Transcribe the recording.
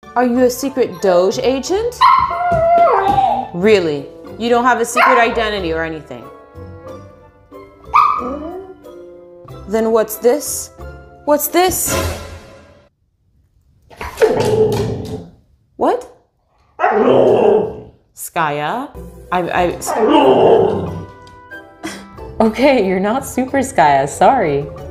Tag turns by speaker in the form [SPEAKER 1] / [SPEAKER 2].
[SPEAKER 1] Are you a secret Doge agent? Really? You don't have a secret identity or anything? Then what's this? What's this? What? Skya? Okay, you're not Super Skya, sorry.